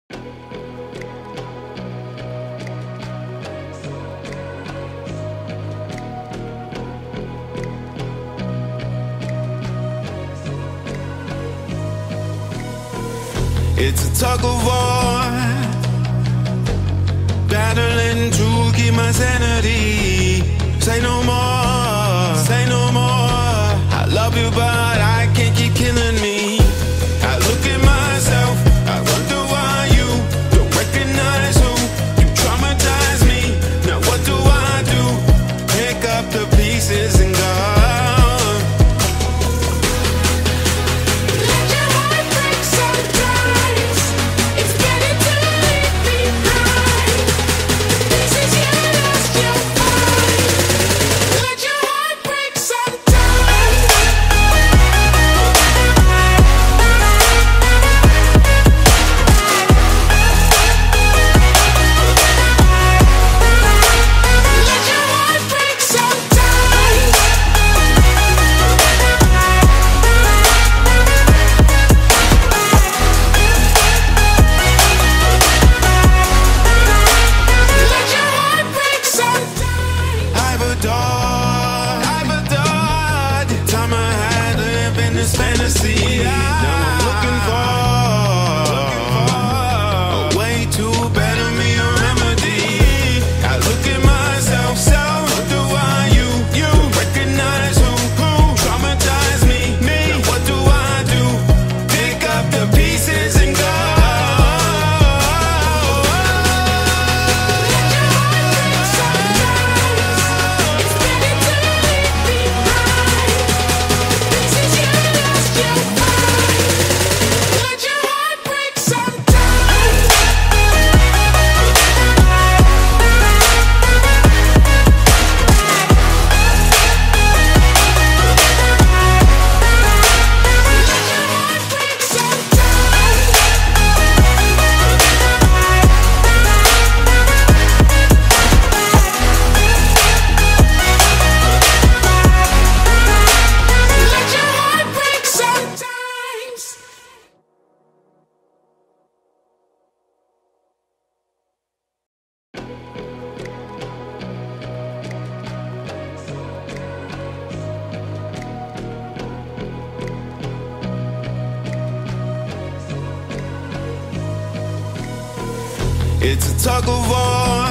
It's a tug of war, battling to keep my sanity. Say no more, say no more. I love you, but I can't keep killing me. I look at myself, I wonder why you don't recognize who you traumatize me. Now what do I do? Pick up the pieces and go. Fantasy. Now I'm looking for a way to better me, a remedy. I look at myself, so wonder why you recognize who traumatized me. Now what do I do? Pick up the pieces and go. It's a tug of war,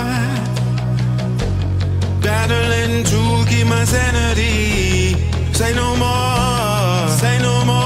battling to keep my sanity. Say no more, say no more.